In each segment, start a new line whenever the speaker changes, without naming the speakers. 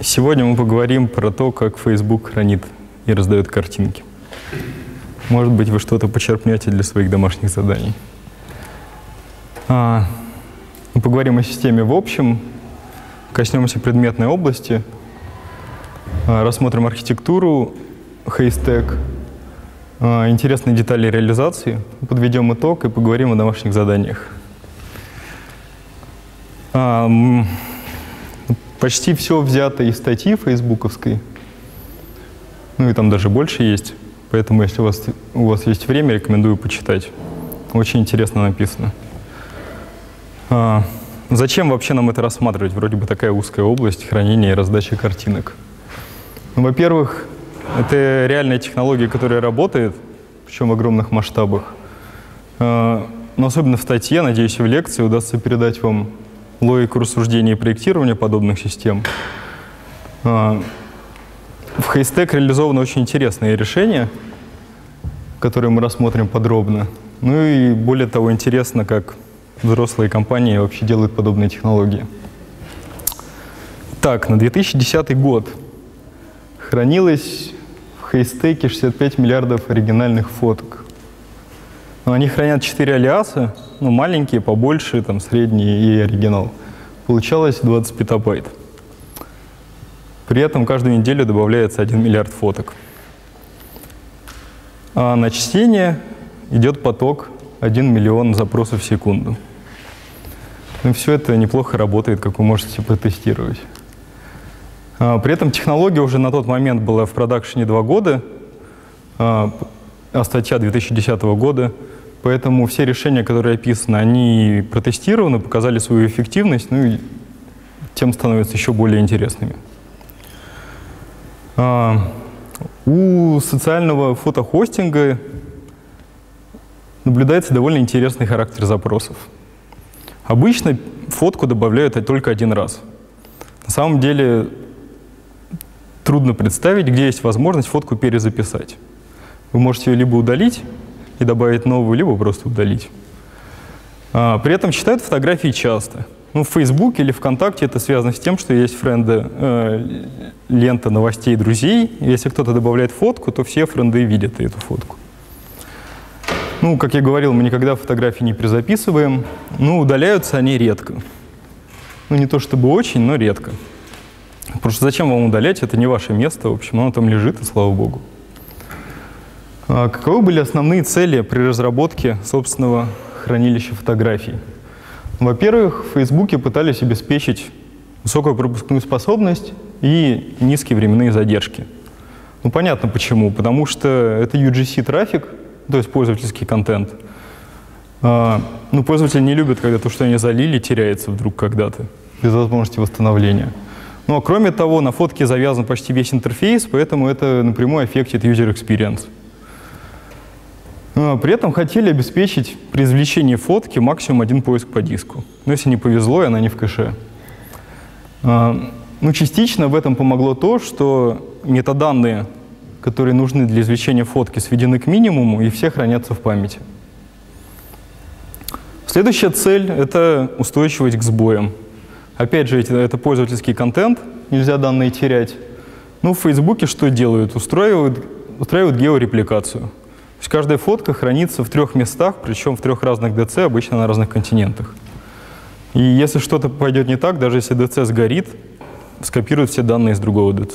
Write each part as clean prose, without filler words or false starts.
Сегодня мы поговорим про то, как Facebook хранит и раздает картинки. Может быть, вы что-то почерпнете для своих домашних заданий. Мы поговорим о системе в общем, коснемся предметной области, рассмотрим архитектуру, хейстег, интересные детали реализации, подведем итог и поговорим о домашних заданиях. Почти все взято из статьи фейсбуковской, ну и там даже больше есть, поэтому если у вас есть время, рекомендую почитать. Очень интересно написано. Зачем вообще нам это рассматривать? Вроде бы такая узкая область хранения и раздачи картинок. Ну, во-первых, это реальная технология, которая работает, причем в огромных масштабах. Но особенно в статье, надеюсь, и в лекции удастся передать вам логику рассуждения и проектирования подобных систем. В хейстег реализовано очень интересные решения, которые мы рассмотрим подробно. Ну и более того, интересно, как взрослые компании вообще делают подобные технологии. Так, на 2010 год хранилось в хейстеке 65 миллиардов оригинальных фоток. Но они хранят 4 алиаса, ну, маленькие, побольше, там, средние и оригинал. Получалось 20 петабайт. При этом каждую неделю добавляется 1 миллиард фоток. А на чтение идет поток 1 миллион запросов в секунду. И все это неплохо работает, как вы можете протестировать. При этом технология уже на тот момент была в продакшене 2 года, а статья 2010 года, поэтому все решения, которые описаны, они протестированы, показали свою эффективность, ну и тем становятся еще более интересными. У социального фотохостинга наблюдается довольно интересный характер запросов. Обычно фотку добавляют только один раз. На самом деле трудно представить, где есть возможность фотку перезаписать. Вы можете ее либо удалить и добавить новую, либо просто удалить. При этом читают фотографии часто. Ну, в Facebook или ВКонтакте это связано с тем, что есть френды, лента новостей друзей. Если кто-то добавляет фотку, то все френды видят эту фотку. Ну, как я говорил, мы никогда фотографии не перезаписываем. Ну, удаляются они редко. Ну, не то чтобы очень, но редко. Потому что зачем вам удалять? Это не ваше место, в общем, оно там лежит, и слава богу. Каковы были основные цели при разработке собственного хранилища фотографий? Во-первых, в Фейсбуке пытались обеспечить высокую пропускную способность и низкие временные задержки. Ну, понятно почему. Потому что это UGC-трафик, то есть пользовательский контент. Ну, пользователи не любят, когда то, что они залили, теряется вдруг когда-то, без возможности восстановления. Ну, а кроме того, на фотке завязан почти весь интерфейс, поэтому это напрямую аффектит user experience. При этом хотели обеспечить при извлечении фотки максимум 1 поиск по диску. Но если не повезло, и она не в кэше. Ну, частично в этом помогло то, что метаданные, которые нужны для извлечения фотки, сведены к минимуму, и все хранятся в памяти. Следующая цель — это устойчивость к сбоям. Опять же, это пользовательский контент, нельзя данные терять. Ну, в Фейсбуке что делают? Устраивают георепликацию. То есть каждая фотка хранится в 3 местах, причем в 3 разных ДЦ, обычно на разных континентах. И если что-то пойдет не так, даже если ДЦ сгорит, скопируют все данные из другого ДЦ.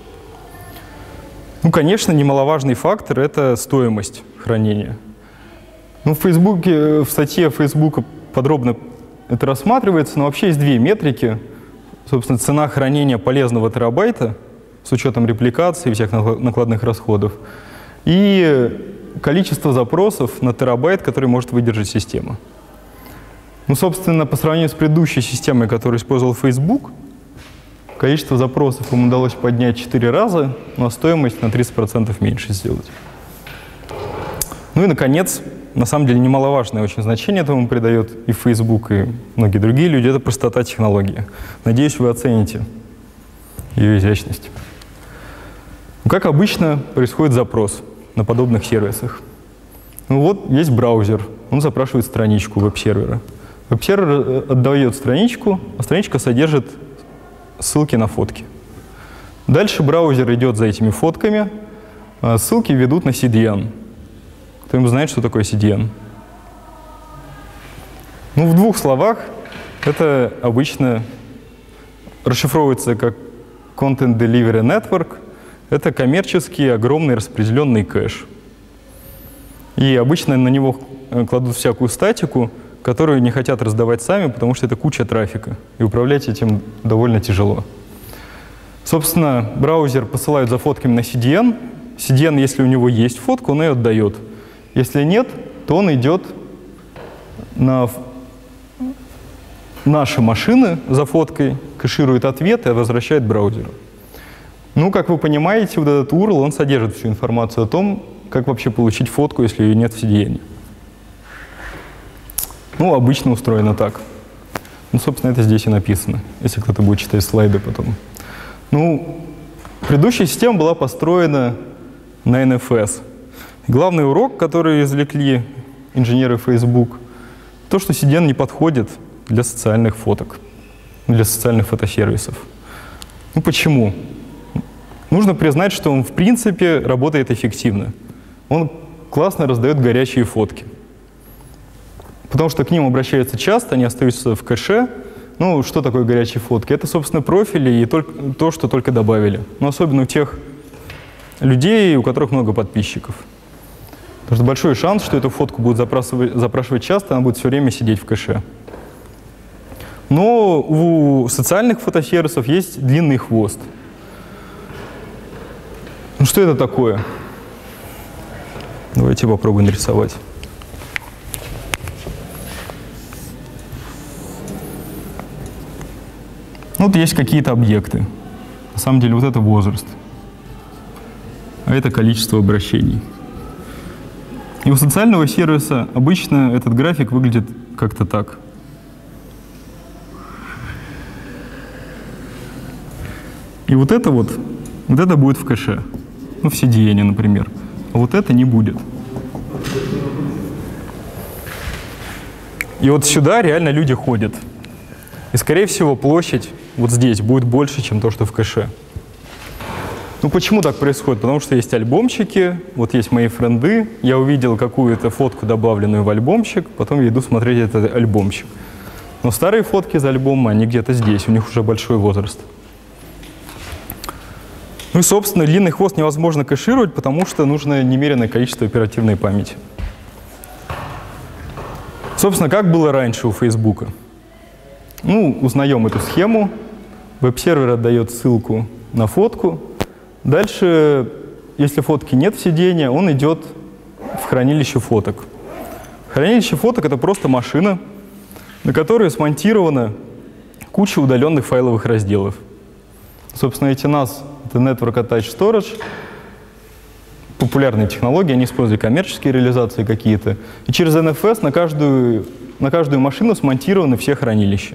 Ну, конечно, немаловажный фактор — это стоимость хранения. Ну, в статье Facebook подробно это рассматривается, но вообще есть 2 метрики. Собственно, цена хранения полезного терабайта с учетом репликации и всех накладных расходов, и количество запросов на терабайт, который может выдержать система. Ну, собственно, по сравнению с предыдущей системой, которую использовал Facebook, количество запросов им удалось поднять 4 раза, но стоимость на 30% меньше сделать. Ну и, наконец, на самом деле немаловажное очень значение этому придает и Facebook, и многие другие люди — это простота технологии. Надеюсь, вы оцените ее изящность. Ну, как обычно, происходит запрос на подобных сервисах. Ну вот есть браузер, он запрашивает страничку веб-сервера. Веб-сервер отдает страничку, а страничка содержит ссылки на фотки. Дальше браузер идет за этими фотками, а ссылки ведут на CDN. Кто-нибудь знает, что такое CDN? Ну, в двух словах, это обычно расшифровывается как Content Delivery Network. Это коммерческий огромный распределенный кэш. И обычно на него кладут всякую статику, которую не хотят раздавать сами, потому что это куча трафика, и управлять этим довольно тяжело. Собственно, браузер посылают за фотками на CDN. CDN, если у него есть фотка, он ее отдает. Если нет, то он идет на наши машины за фоткой, кэширует ответ и возвращает браузеру. Ну, как вы понимаете, вот этот URL, он содержит всю информацию о том, как вообще получить фотку, если ее нет в CDN. Ну, обычно устроено так. Ну, собственно, это здесь и написано, если кто-то будет читать слайды потом. Ну, предыдущая система была построена на NFS. Главный урок, который извлекли инженеры Facebook, то, что CDN не подходит для социальных фоток, для социальных фотосервисов. Ну, почему? Нужно признать, что он, в принципе, работает эффективно. Он классно раздает горячие фотки. Потому что к ним обращаются часто, они остаются в кэше. Ну, что такое горячие фотки? Это, собственно, профили и то, что только добавили. Но особенно у тех людей, у которых много подписчиков. Потому что большой шанс, что эту фотку будут запрашивать часто, она будет все время сидеть в кэше. Но у социальных фотосервисов есть длинный хвост. Ну, что это такое? Давайте попробуем нарисовать. Вот есть какие-то объекты. На самом деле вот это возраст, а это количество обращений. И у социального сервиса обычно этот график выглядит как-то так. И вот это будет в кэше, ну в CDN, например, а вот это не будет. И вот сюда реально люди ходят. И, скорее всего, площадь вот здесь будет больше, чем то, что в кэше. Ну, почему так происходит? Потому что есть альбомчики, вот есть мои френды, я увидел какую-то фотку, добавленную в альбомчик, потом я иду смотреть этот альбомчик. Но старые фотки из альбома, они где-то здесь, у них уже большой возраст. Ну и, собственно, длинный хвост невозможно кэшировать, потому что нужно немеренное количество оперативной памяти. Собственно, как было раньше у Фейсбука? Ну, узнаем эту схему. Веб-сервер отдает ссылку на фотку. Дальше, если фотки нет в CDN, он идет в хранилище фоток. Хранилище фоток — это просто машина, на которой смонтирована куча удаленных файловых разделов. Собственно, эти NAS — это Network Attached Storage. Популярные технологии, они используют коммерческие реализации какие-то. И через NFS на каждую машину смонтированы все хранилища.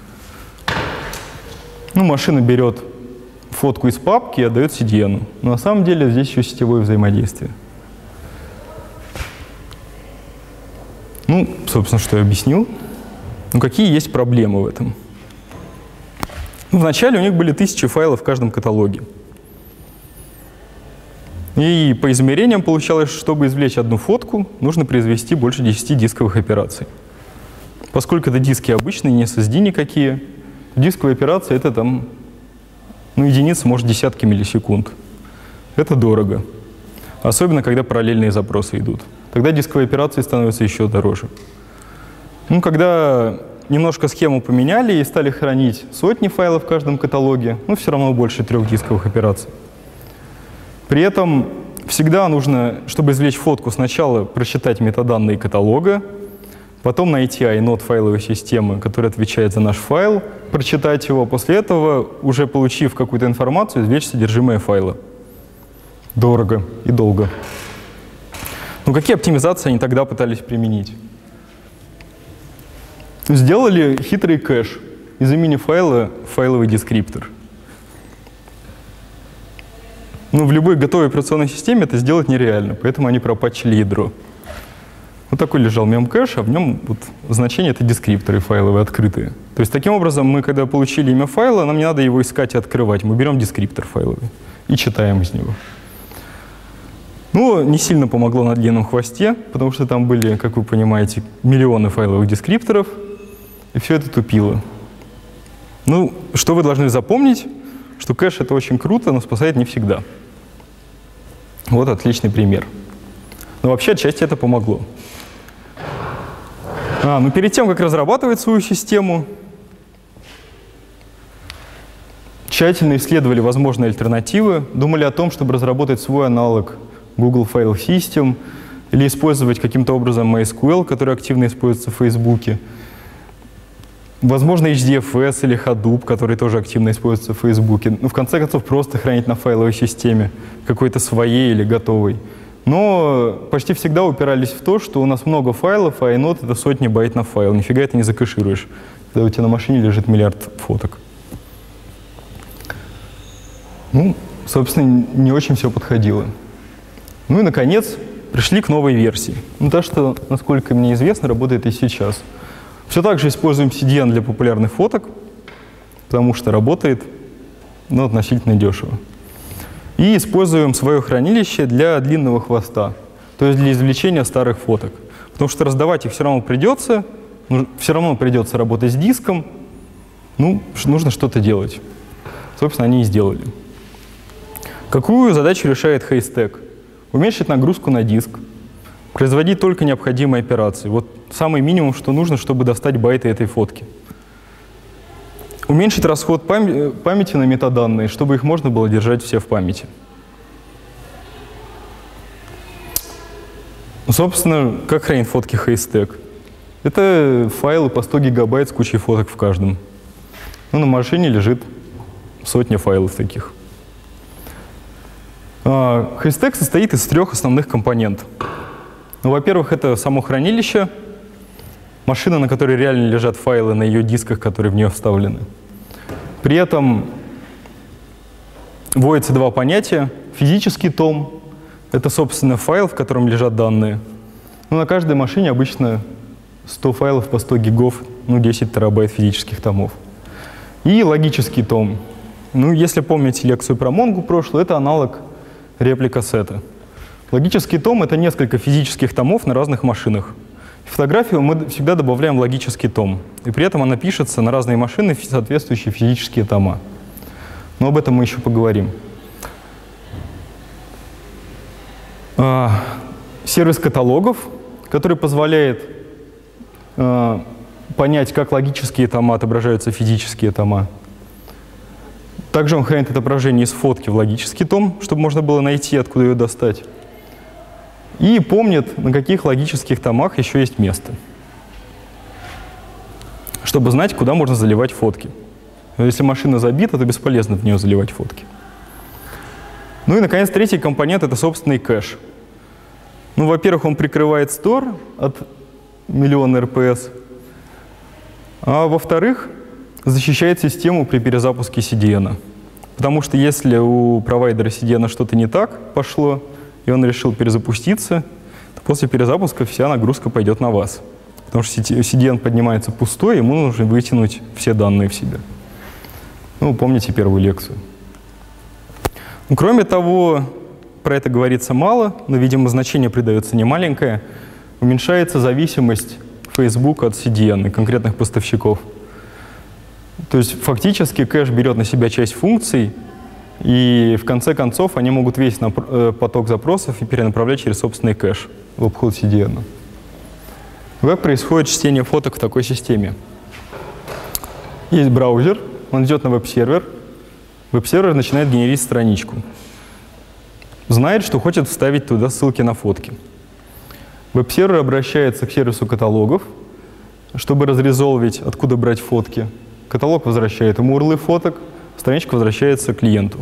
Ну, машина берет фотку из папки и отдает CDN. Но на самом деле здесь еще сетевое взаимодействие. Ну, собственно, что я объяснил. Ну, какие есть проблемы в этом? Ну, вначале у них были 1000 файлов в каждом каталоге. И по измерениям получалось, чтобы извлечь одну фотку, нужно произвести больше 10 дисковых операций. Поскольку это диски обычные, не SSD никакие, дисковые операции — это там, ну, единицы, может, десятки миллисекунд. Это дорого. Особенно, когда параллельные запросы идут. Тогда дисковые операции становятся еще дороже. Ну, когда немножко схему поменяли и стали хранить сотни файлов в каждом каталоге, ну, все равно больше 3 дисковых операций. При этом всегда нужно, чтобы извлечь фотку, сначала прочитать метаданные каталога, потом найти inode файловой системы, которая отвечает за наш файл, прочитать его, после этого, уже получив какую-то информацию, извлечь содержимое файла. Дорого и долго. Ну, какие оптимизации они тогда пытались применить? Сделали хитрый кэш из имени файла файловый дескриптор. Но в любой готовой операционной системе это сделать нереально, поэтому они пропатчили ядро. Вот такой лежал мемкэш, а в нем вот значение — это дескрипторы файловые, открытые. То есть таким образом мы, когда получили имя файла, нам не надо его искать и открывать. Мы берем дескриптор файловый и читаем из него. Ну, не сильно помогло на длинном хвосте, потому что там были, как вы понимаете, миллионы файловых дескрипторов, и все это тупило. Ну, что вы должны запомнить, что кэш — это очень круто, но спасает не всегда. Вот отличный пример. Но вообще отчасти это помогло. Ну перед тем, как разрабатывать свою систему, тщательно исследовали возможные альтернативы, думали о том, чтобы разработать свой аналог Google File System или использовать каким-то образом MySQL, который активно используется в Facebook. Возможно, HDFS или Hadoop, который тоже активно используется в Facebook. Ну, в конце концов, просто хранить на файловой системе, какой-то своей или готовой. Но почти всегда упирались в то, что у нас много файлов, а inode — это сотни байт на файл. Нифига это не закэшируешь, когда у тебя на машине лежит миллиард фоток. Ну, собственно, не очень все подходило. Ну и, наконец, пришли к новой версии. Ну, та, что, насколько мне известно, работает и сейчас. Все так же используем CDN для популярных фоток, потому что работает, но относительно дешево. И используем свое хранилище для длинного хвоста, то есть для извлечения старых фоток. Потому что раздавать их все равно придется работать с диском, ну, нужно что-то делать. Собственно, они и сделали. Какую задачу решает Haystack? Уменьшить нагрузку на диск, производить только необходимые операции. Вот самый минимум, что нужно, чтобы достать байты этой фотки. Уменьшить расход памяти на метаданные, чтобы их можно было держать все в памяти. Ну, собственно, как хранит фотки Haystack? Это файлы по 100 гигабайт с кучей фоток в каждом. Ну, на машине лежит сотня файлов таких. Haystack состоит из 3 основных компонентов. Ну, во-первых, это само хранилище, машина, на которой реально лежат файлы на ее дисках, которые в нее вставлены. При этом вводятся 2 понятия. Физический том — это, собственно, файл, в котором лежат данные. Ну, на каждой машине обычно 100 файлов по 100 гигов, ну, 10 терабайт физических томов. И логический том. Ну, если помните лекцию про Монгу прошлую, это аналог репликасета. Логический том — это несколько физических томов на разных машинах. В фотографию мы всегда добавляем логический том, и при этом она пишется на разные машины в соответствующие физические тома. Но об этом мы еще поговорим. Сервис каталогов, который позволяет понять, как логические тома отображаются в физические тома. Также он хранит отображение из фотки в логический том, чтобы можно было найти, откуда ее достать. И помнит, на каких логических томах еще есть место, чтобы знать, куда можно заливать фотки. Если машина забита, то бесполезно в нее заливать фотки. Ну и, наконец, третий компонент — это собственный кэш. Ну, во-первых, он прикрывает Store от миллиона РПС, а во-вторых, защищает систему при перезапуске CDN. Потому что если у провайдера CDN что-то не так пошло, и он решил перезапуститься, то после перезапуска вся нагрузка пойдет на вас. Потому что CDN поднимается пустой, ему нужно вытянуть все данные в себя. Ну, помните первую лекцию. Ну, кроме того, про это говорится мало, но, видимо, значение придается немаленькое. Уменьшается зависимость Facebook от CDN и конкретных поставщиков. То есть фактически кэш берет на себя часть функций, и в конце концов они могут весь поток запросов и перенаправлять через собственный кэш в обход CDN. Как происходит чтение фоток в такой системе? Есть браузер, он идет на веб-сервер. Веб-сервер начинает генерить страничку. Знает, что хочет вставить туда ссылки на фотки. Веб-сервер обращается к сервису каталогов, чтобы разрезолвить, откуда брать фотки. Каталог возвращает ему URL фоток, страничка возвращается клиенту.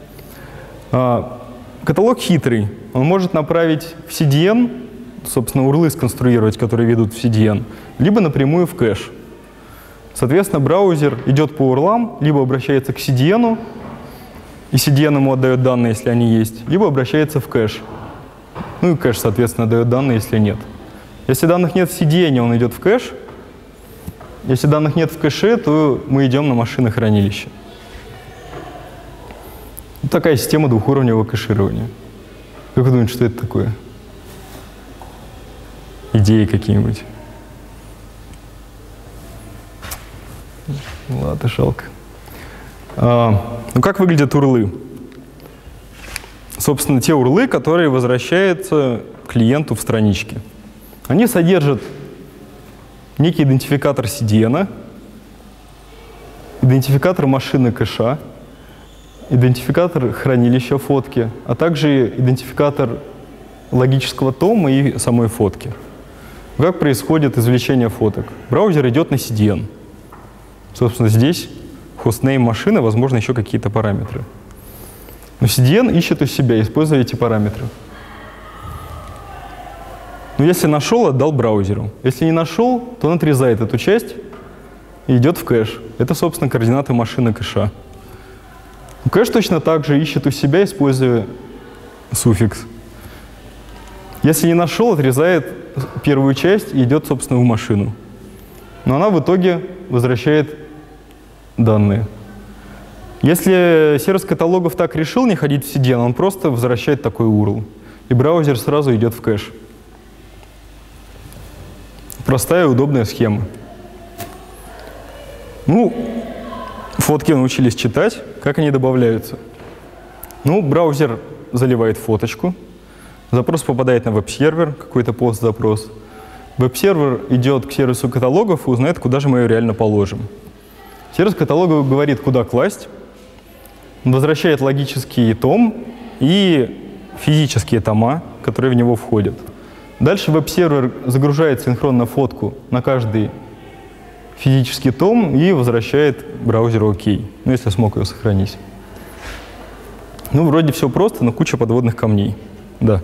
Каталог хитрый. Он может направить в CDN, собственно, URL сконструировать, которые ведут в CDN, либо напрямую в кэш. Соответственно, браузер идет по URL, либо обращается к CDN, и CDN ему отдает данные, если они есть, либо обращается в кэш. Ну и кэш, соответственно, дает данные, если нет. Если данных нет в CDN, он идет в кэш. Если данных нет в кэше, то мы идем на машинохранилище. Вот такая система двухуровневого кэширования. Как вы думаете, что это такое? Идеи какие-нибудь? Ладно, жалко. Ну, как выглядят урлы? Собственно, те урлы, которые возвращаются клиенту в страничке. Они содержат некий идентификатор CDN, идентификатор машины кэша, идентификатор хранилища фотки, а также идентификатор логического тома и самой фотки. Как происходит извлечение фоток? Браузер идет на CDN. Собственно, здесь хостнейм машины, возможно, еще какие-то параметры. Но CDN ищет у себя, используя эти параметры. Но если нашел, отдал браузеру. Если не нашел, то он отрезает эту часть и идет в кэш. Это, собственно, координаты машины кэша. Кэш точно так же ищет у себя, используя суффикс. Если не нашел, отрезает первую часть и идет, собственно, в машину. Но она в итоге возвращает данные. Если сервис каталогов так решил не ходить в CDN, он просто возвращает такой URL. И браузер сразу идет в кэш. Простая и удобная схема. Ну, фотки научились читать. Как они добавляются? Ну, браузер заливает фоточку. Запрос попадает на веб-сервер, какой-то пост-запрос. Веб-сервер идет к сервису каталогов и узнает, куда же мы ее реально положим. Сервис каталогов говорит, куда класть. Он возвращает логический том и физические тома, которые в него входят. Дальше веб-сервер загружает синхронно фотку на каждый физический том и возвращает браузеру ОК. Ну, если смог ее сохранить. Ну, вроде все просто, но куча подводных камней. Да.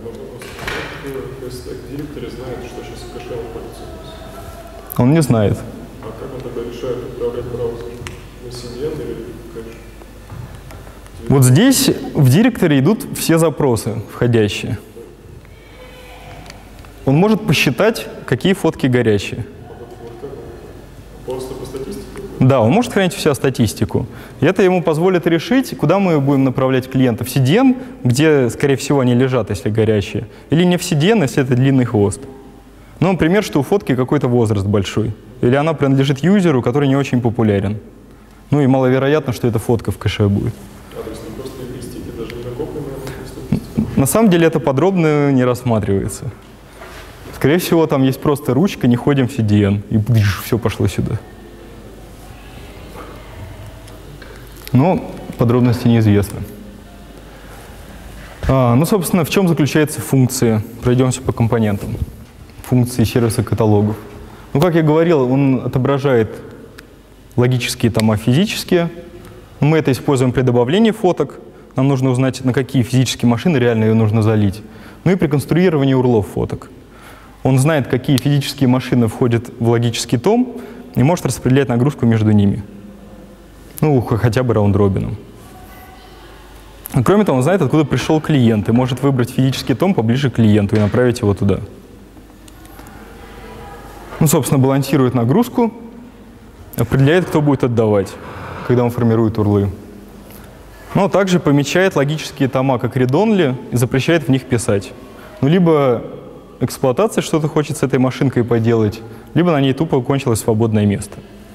Он не знает.
А как он тогда решает управлять браузером? На CDN или кэш?
Вот здесь в директоре идут все запросы входящие. Он может посчитать, какие фотки горячие.
Просто по статистике?
Да, он может хранить вся статистику. И это ему позволит решить, куда мы будем направлять клиентов. В CDN, где, скорее всего, они лежат, если горячие, или не в CDN, если это длинный хвост. Ну, например, что у фотки какой-то возраст большой. Или она принадлежит юзеру, который не очень популярен. Ну и маловероятно, что эта фотка в кэше будет.
А, то есть не просто листики, даже не накопленные статистики?
На самом деле это подробно не рассматривается. Скорее всего, там есть просто ручка, не ходим в CDN, и все пошло сюда. Но подробности неизвестны. Ну, собственно, в чем заключается функция? Пройдемся по компонентам. Функции сервиса каталогов. Ну, как я говорил, он отображает логические тома физические. Мы это используем при добавлении фоток. Нам нужно узнать, на какие физические машины реально ее нужно залить. Ну и при конструировании урлов фоток. Он знает, какие физические машины входят в логический том и может распределять нагрузку между ними. Ну, хотя бы раунд-робином. Кроме того, он знает, откуда пришел клиент и может выбрать физический том поближе к клиенту и направить его туда. Ну, собственно, балансирует нагрузку, определяет, кто будет отдавать, когда он формирует урлы. Но также помечает логические тома как read-only и запрещает в них писать. Ну, либо эксплуатация что-то хочет с этой машинкой поделать, либо на ней тупо кончилось свободное место.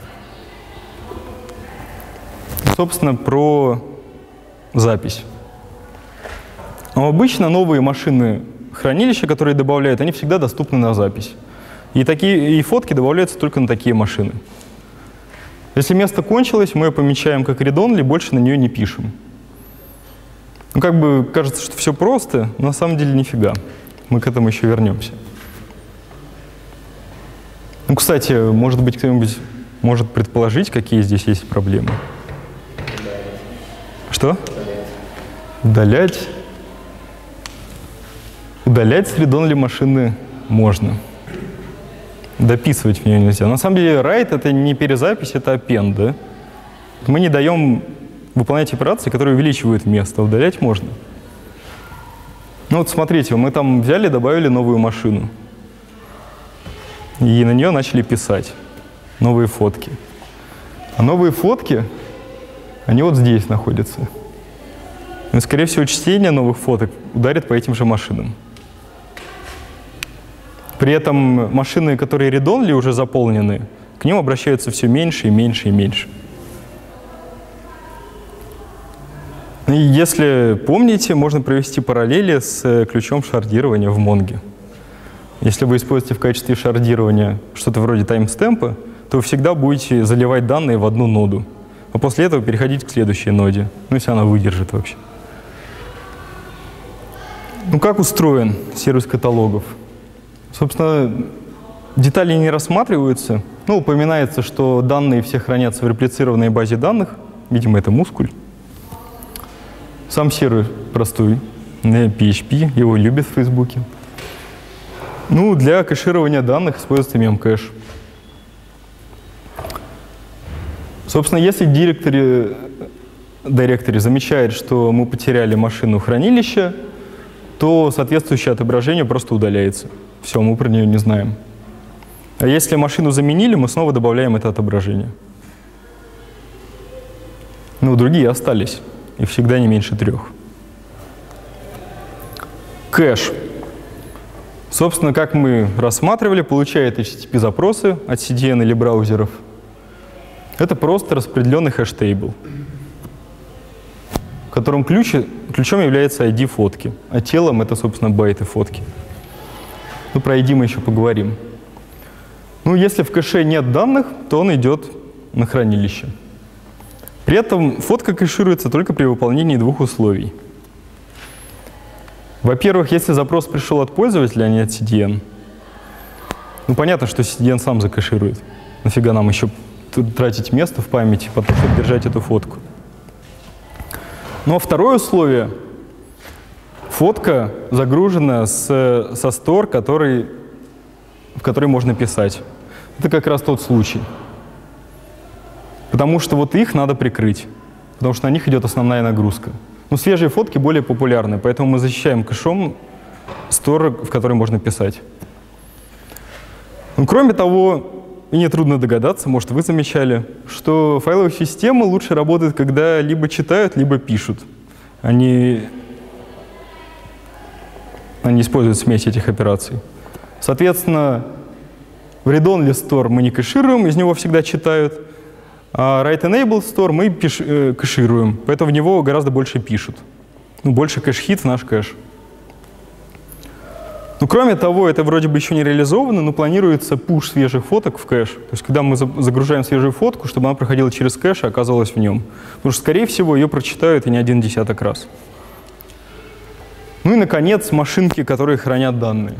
Собственно, про запись. Но обычно новые машины хранилища, которые добавляют, они всегда доступны на запись. И фотки добавляются только на такие машины. Если место кончилось, мы ее помечаем как read-only, больше на нее не пишем. Ну, как бы кажется, что все просто, но на самом деле нифига. Мы к этому еще вернемся. Ну, кстати, может быть, кто-нибудь может предположить, какие здесь есть проблемы? Что? Удалять. Удалять с read-only машины можно. Дописывать в нее нельзя. На самом деле, write — это не перезапись, это append, да? Мы не даем выполнять операции, которые увеличивают место. Удалять можно. Ну вот смотрите, мы там взяли, добавили новую машину. и на нее начали писать новые фотки. А новые фотки, они вот здесь находятся. И, скорее всего, чтение новых фоток ударит по этим же машинам. При этом машины, которые read-only уже заполнены, к ним обращаются все меньше и меньше и меньше. И если помните, можно провести параллели с ключом шардирования в Монге. Если вы используете в качестве шардирования что-то вроде таймстемпа, то вы всегда будете заливать данные в одну ноду, а после этого переходить к следующей ноде, ну, если она выдержит вообще. Ну, как устроен сервис каталогов? Собственно, детали не рассматриваются. Ну, упоминается, что данные все хранятся в реплицированной базе данных. Видимо, это мускуль. Сам сервер простой, PHP, его любят в Фейсбуке. Ну, для кэширования данных используется мемкэш. Собственно, если директори замечает, что мы потеряли машину хранилища, то соответствующее отображение просто удаляется. Все, мы про нее не знаем. А если машину заменили, мы снова добавляем это отображение. Ну, другие остались. Их всегда не меньше 3. Кэш. Собственно, как мы рассматривали, получает HTTP-запросы от CDN или браузеров. Это просто распределенный хэш-тейбл, в котором ключом является ID фотки, а телом это, собственно, байты фотки. Ну, про ID мы еще поговорим. Ну, если в кэше нет данных, то он идет на хранилище. При этом фотка кэшируется только при выполнении 2 условий. Во-первых, если запрос пришел от пользователя, а не от CDN, ну, понятно, что CDN сам закэширует. Нафига нам еще тратить место в памяти, потом, чтобы держать эту фотку. Ну, а второе условие — фотка загружена со store, в который можно писать. Это как раз тот случай. Потому что вот их надо прикрыть, потому что на них идет основная нагрузка. Но свежие фотки более популярны, поэтому мы защищаем кэшом store, в который можно писать. Ну, кроме того, и нетрудно догадаться, может, вы замечали, что файловые системы лучше работают, когда либо читают, либо пишут. Они используют смесь этих операций. Соответственно, в read-only store мы не кэшируем, из него всегда читают, а write-enabled store мы кэшируем, поэтому в него гораздо больше пишут. Ну, больше кэш-хит в наш кэш. Ну, кроме того, это вроде бы еще не реализовано, но планируется пуш свежих фоток в кэш. То есть, когда мы загружаем свежую фотку, чтобы она проходила через кэш и оказалась в нем. Потому что, скорее всего, ее прочитают и не 1 десяток раз. Ну и, наконец, машинки, которые хранят данные.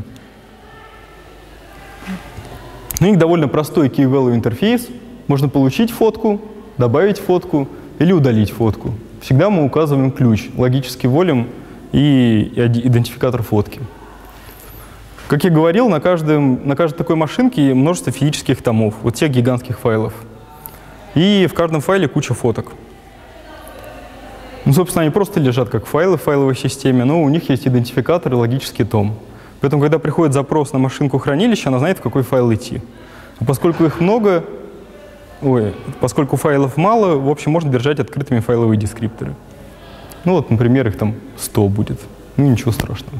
У них довольно простой key-value интерфейс. Можно получить фотку, добавить фотку или удалить фотку. Всегда мы указываем ключ, логический волюм и идентификатор фотки. Как я говорил, на каждой такой машинке множество физических томов, вот тех гигантских файлов. И в каждом файле куча фоток. Ну, собственно, они просто лежат как файлы в файловой системе, но у них есть идентификатор и логический том. Поэтому, когда приходит запрос на машинку хранилища, она знает, в какой файл идти. А поскольку их много, поскольку файлов мало, в общем, можно держать открытыми файловые дескрипторы. Ну вот, например, их там 100 будет. Ну, ничего страшного.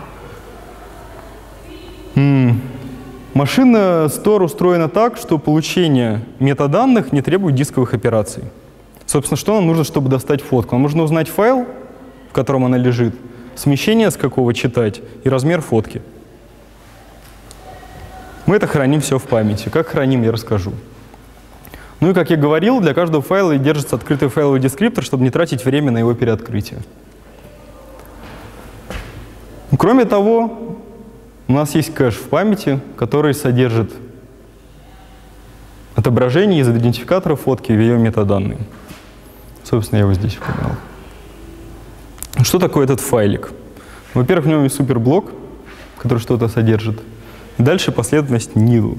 Машина Store устроена так, что получение метаданных не требует дисковых операций. Собственно, что нам нужно, чтобы достать фотку? Нам нужно узнать файл, в котором она лежит, смещение, с какого читать, и размер фотки. Мы это храним все в памяти. Как храним, я расскажу. Ну и, как я говорил, для каждого файла держится открытый файловый дескриптор, чтобы не тратить время на его переоткрытие. Кроме того, у нас есть кэш в памяти, который содержит отображение из идентификатора фотки в ее метаданные. Собственно, я его здесь упомянул. Что такое этот файлик? Во-первых, в нем есть суперблок, который что-то содержит. И дальше последовательность nil.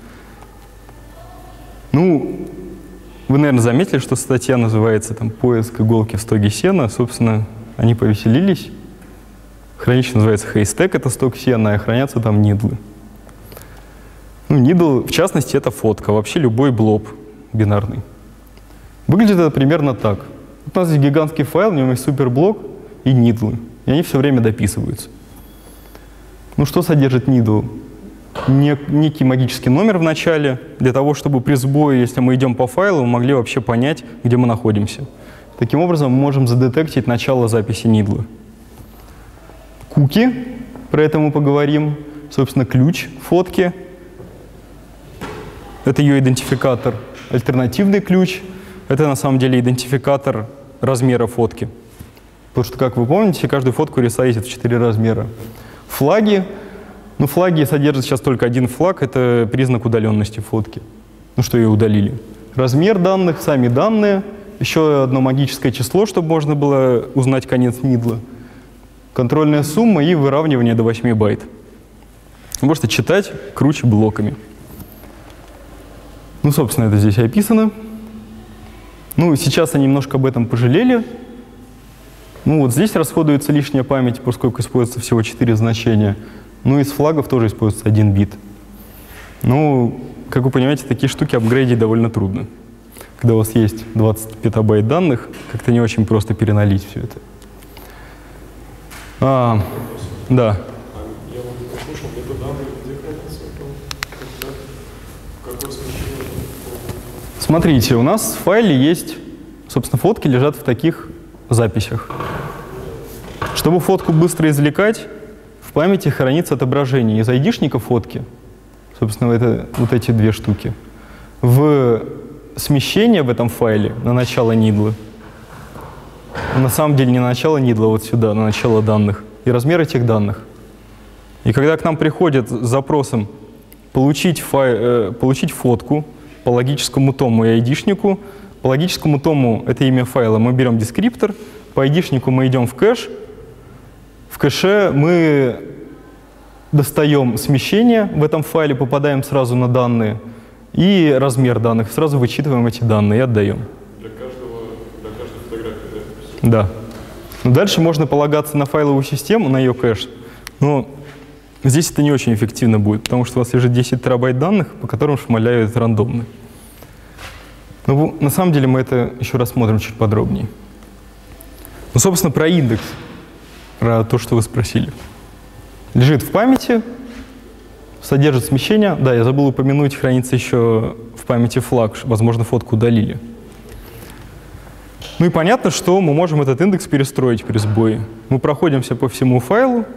Ну, вы, наверное, заметили, что статья называется там «Поиск иголки в стоге сена». Собственно, они повеселились. Хранилище называется Haystack, это сток сена, и хранятся там нидлы. Ну Ну, needle, в частности, это фотка, вообще любой блоб бинарный. Выглядит это примерно так. Вот у нас здесь гигантский файл, в нем есть суперблок и needle, и они все время дописываются. Ну, что содержит needle? Некий магический номер в начале, для того, чтобы при сбое, если мы идем по файлу, мы могли вообще понять, где мы находимся. Таким образом, мы можем задетектить начало записи needle. Куки, про это мы поговорим. Собственно, ключ фотки. Это ее идентификатор. Альтернативный ключ — это на самом деле идентификатор размера фотки. Потому что, как вы помните, каждую фотку ресайзит в 4 размера. Флаги. Ну, флаги содержат сейчас только один флаг, это признак удаленности фотки. Ну, что ее удалили. Размер данных, сами данные, еще одно магическое число, чтобы можно было узнать конец нидла, контрольная сумма и выравнивание до 8 байт. Вы можете читать круче блоками. Ну, собственно, это здесь описано. Ну, сейчас они немножко об этом пожалели. Ну, вот здесь расходуется лишняя память, поскольку используется всего 4 значения. Ну, из флагов тоже используется 1 бит. Ну, как вы понимаете, такие штуки апгрейдить довольно трудно. Когда у вас есть 20 петабайт данных, как-то не очень просто переналить все это. Да.
Я вот не послушал, это данные где хранятся? Какое смещение?
Смотрите, у нас в файле есть, собственно, фотки лежат в таких записях. Чтобы фотку быстро извлекать, в памяти хранится отображение из айдишника фотки, собственно, это вот эти 2 штуки, в смещение в этом файле на начало нидла. На самом деле не на начало нидла, вот сюда, на начало данных, и размер этих данных. И когда к нам приходит с запросом получить фотку по логическому тому и айдишнику, по логическому тому это имя файла мы берем дескриптор, по айдишнику мы идем в кэш. В кэше мы достаем смещение в этом файле, попадаем сразу на данные, и размер данных, сразу вычитываем эти данные и отдаем.
Для каждой фотографии,
Да.
да?
Но дальше можно полагаться на файловую систему, на ее кэш. Но здесь это не очень эффективно будет, потому что у вас лежит 10 терабайт данных, по которым шмаляют рандомно. Но на самом деле мы это еще рассмотрим чуть подробнее. Ну, собственно, про индекс, про то, что вы спросили. Лежит в памяти, содержит смещение. Да, я забыл упомянуть, хранится еще в памяти флаг, возможно, фотку удалили. Ну и понятно, что мы можем этот индекс перестроить при сбое. Мы проходимся по всему файлу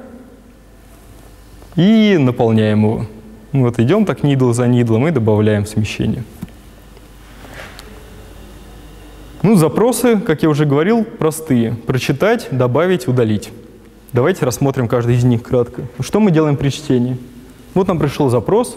и наполняем его. Вот идем так нидл за нидлом и добавляем смещение. Ну, запросы, как я уже говорил, простые. Прочитать, добавить, удалить. Давайте рассмотрим каждый из них кратко. Что мы делаем при чтении? Вот нам пришел запрос.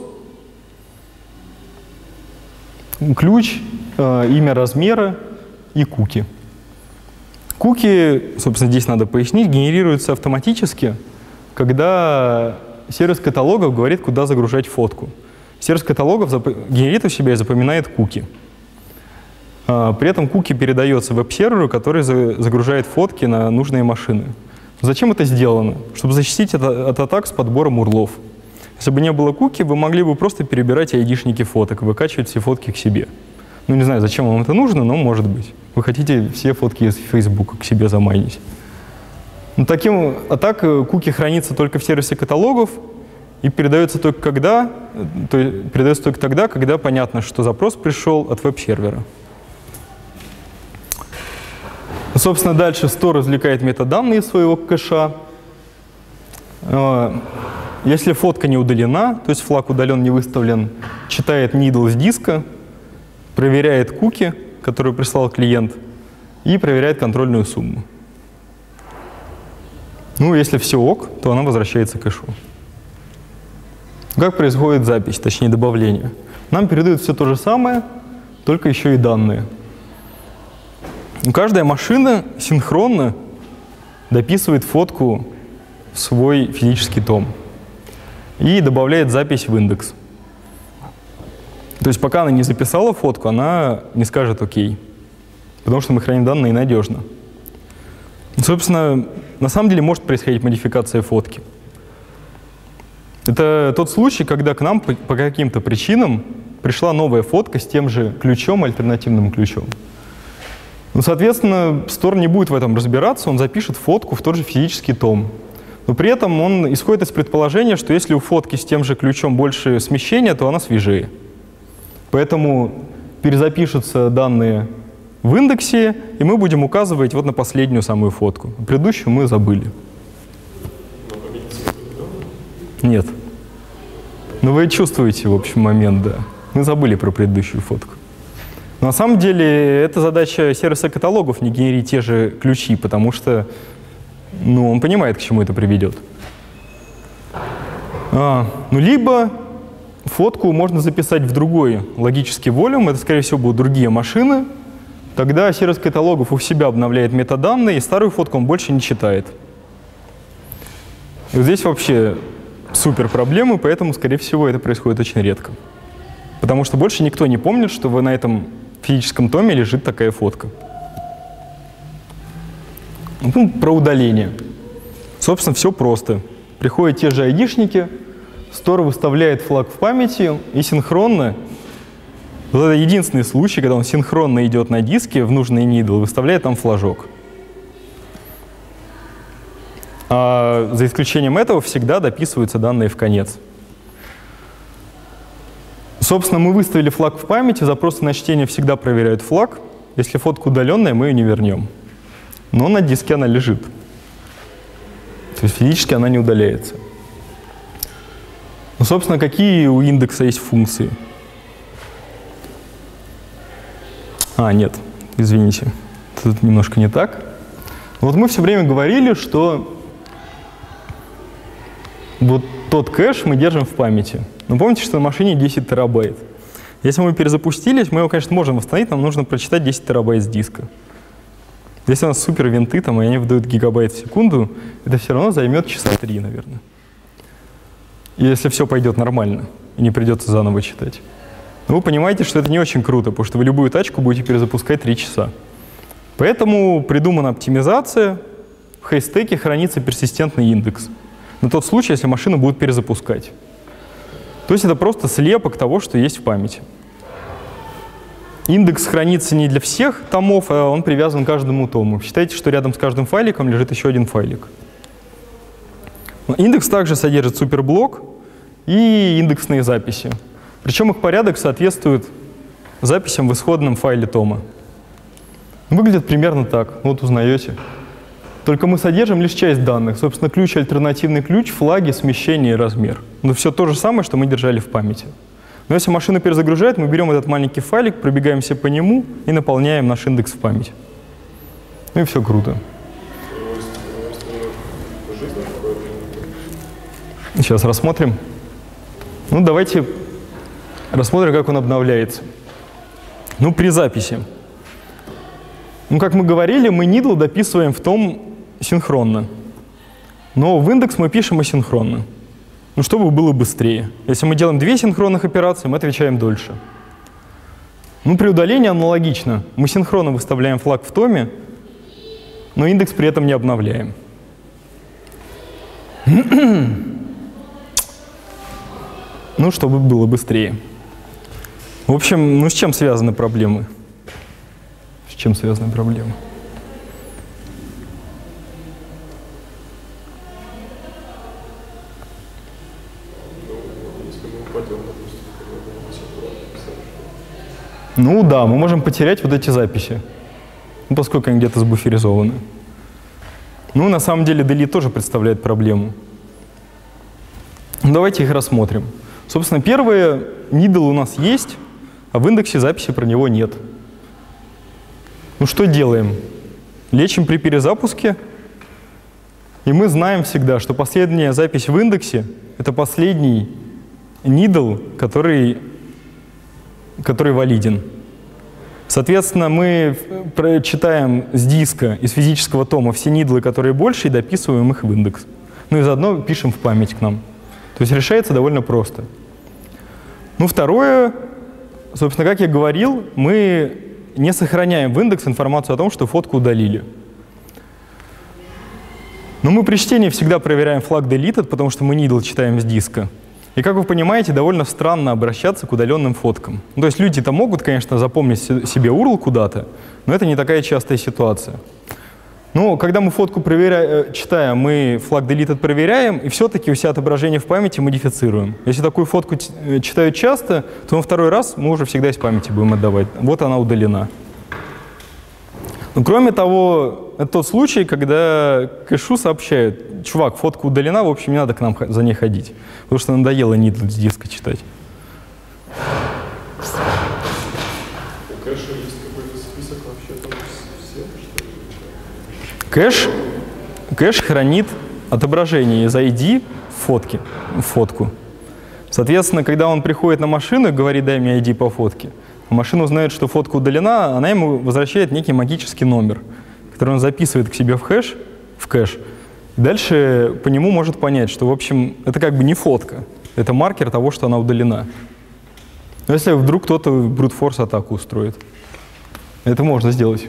Ключ, имя размера и куки. Куки, собственно, здесь надо пояснить, генерируются автоматически, когда сервис каталогов говорит, куда загружать фотку. Сервис каталогов генерит у себя и запоминает куки. При этом куки передается веб-серверу, который загружает фотки на нужные машины. Зачем это сделано? Чтобы защитить от атак с подбором урлов. Если бы не было куки, вы могли бы просто перебирать айдишники фоток, выкачивать все фотки к себе. Ну, не знаю, зачем вам это нужно, но может быть. Вы хотите все фотки из Facebook к себе замайнить. А так куки хранится только в сервисе каталогов и передается только тогда, когда понятно, что запрос пришел от веб-сервера. Собственно, дальше store извлекает метаданные из своего кэша. Если фотка не удалена, то есть флаг удален, не выставлен, читает нидл с диска, проверяет куки, которые прислал клиент, и проверяет контрольную сумму. Ну, если все ок, то она возвращается к кэшу. Как происходит запись, точнее добавление? Нам передают все то же самое, только еще и данные. Каждая машина синхронно дописывает фотку в свой физический том и добавляет запись в индекс. То есть пока она не записала фотку, она не скажет «Окей», потому что мы храним данные надежно. Собственно, на самом деле может происходить модификация фотки. Это тот случай, когда к нам по каким-то причинам пришла новая фотка с тем же ключом, альтернативным ключом. Ну, соответственно, стор не будет в этом разбираться, он запишет фотку в тот же физический том. Но при этом он исходит из предположения, что если у фотки с тем же ключом больше смещения, то она свежее. Поэтому перезапишутся данные в индексе, и мы будем указывать вот на последнюю самую фотку. Предыдущую мы забыли. Нет. Но вы чувствуете, в общем, момент, да. Мы забыли про предыдущую фотку. Но на самом деле, это задача сервиса каталогов не генерить те же ключи, потому что он понимает, к чему это приведет. Либо фотку можно записать в другой логический волюм, это, скорее всего, будут другие машины. Тогда сервис каталогов у себя обновляет метаданные, и старую фотку он больше не читает. И вот здесь вообще супер проблемы, поэтому, скорее всего, это происходит очень редко. Потому что больше никто не помнит, что на этом физическом томе лежит такая фотка. Про удаление. Собственно, все просто. Приходят те же айдишники, стор выставляет флаг в памяти и синхронно. Вот это единственный случай, когда он синхронно идет на диске в нужный нидл, выставляет там флажок. А за исключением этого всегда дописываются данные в конец. Собственно, мы выставили флаг в памяти, запросы на чтение всегда проверяют флаг. Если фотка удаленная, мы ее не вернем. Но на диске она лежит. То есть физически она не удаляется. Собственно, какие у индекса есть функции? Нет, извините, тут немножко не так. Вот мы все время говорили, что вот тот кэш мы держим в памяти. Но помните, что на машине 10 терабайт. Если мы перезапустились, мы его, конечно, можем восстановить, нам нужно прочитать 10 терабайт с диска. Если у нас супер винты, и они выдают гигабайт в секунду, это все равно займет часа 3, наверное. Если все пойдет нормально, и не придется заново читать. Но вы понимаете, что это не очень круто, потому что вы любую тачку будете перезапускать 3 часа. Поэтому придумана оптимизация. В хейстеке хранится персистентный индекс. На тот случай, если машину будут перезапускать. То есть это просто слепок того, что есть в памяти. Индекс хранится не для всех томов, а он привязан к каждому тому. Считайте, что рядом с каждым файликом лежит еще один файлик. Индекс также содержит суперблок и индексные записи. Причем их порядок соответствует записям в исходном файле тома. Выглядит примерно так. Вот узнаете. Только мы содержим лишь часть данных. Собственно, ключ, альтернативный ключ, флаги, смещение и размер. Но все то же самое, что мы держали в памяти. Но если машина перезагружает, мы берем этот маленький файлик, пробегаемся по нему и наполняем наш индекс в память. Ну и все круто. Сейчас рассмотрим. Давайте рассмотрим, как он обновляется. При записи. Как мы говорили, мы нидл дописываем в том синхронно. Но в индекс мы пишем асинхронно. Чтобы было быстрее. Если мы делаем 2 синхронных операции, мы отвечаем дольше. При удалении аналогично. Мы синхронно выставляем флаг в томе, но индекс при этом не обновляем. Чтобы было быстрее. В общем, с чем связаны проблемы? С чем связаны проблемы? Да, мы можем потерять вот эти записи, поскольку они где-то сбуферизованы. На самом деле delete тоже представляет проблему. Давайте их рассмотрим. Собственно, первое, нидл у нас есть, а в индексе записи про него нет. Что делаем? Лечим при перезапуске, и мы знаем всегда, что последняя запись в индексе — это последний нидл, который валиден. Соответственно, мы читаем с диска, из физического тома все нидлы, которые больше, и дописываем их в индекс. И заодно пишем в память к нам. То есть решается довольно просто. Второе, собственно, как я говорил, мы не сохраняем в индекс информацию о том, что фотку удалили. Но мы при чтении всегда проверяем флаг deleted, потому что мы нидл читаем с диска. И, как вы понимаете, довольно странно обращаться к удаленным фоткам. Ну, то есть люди-то могут, конечно, запомнить себе URL куда-то, но это не такая частая ситуация. Но когда мы фотку читаем, мы флаг deleted проверяем, и все-таки у себя отображение в памяти модифицируем. Если такую фотку читают часто, то на второй раз мы уже всегда из памяти будем отдавать. Вот она удалена. Но кроме того, это тот случай, когда кэшу сообщают: чувак, фотка удалена, в общем, не надо к нам за ней ходить, потому что надоело нидл с диска читать.
У кэша есть какой-то список вообще там всем, что ли?
Кэш хранит отображение из ID в фотку. Соответственно, когда он приходит на машину и говорит: дай мне ID по фотке, машина узнает, что фотка удалена, она ему возвращает некий магический номер, который он записывает к себе в кэш. И дальше по нему может понять, что, в общем, это как бы не фотка, это маркер того, что она удалена. Но если вдруг кто-то brute-force атаку устроит, это можно сделать.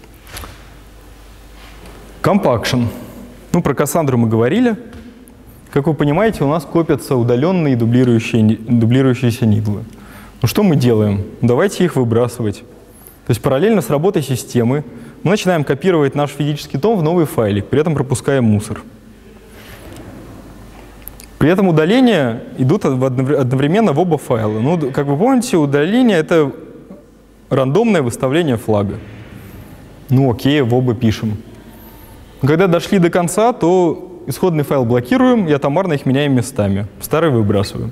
Compaction. Ну, про Кассандру мы говорили. Как вы понимаете, у нас копятся удаленные дублирующиеся нидлы. Ну, что мы делаем? Давайте их выбрасывать. То есть параллельно с работой системы мы начинаем копировать наш физический том в новый файлик, при этом пропуская мусор. При этом удаления идут одновременно в оба файла. Ну, как вы помните, удаление — это рандомное выставление флага. Ну, окей, в оба пишем. Когда дошли до конца, то исходный файл блокируем и атомарно их меняем местами. Старый выбрасываем.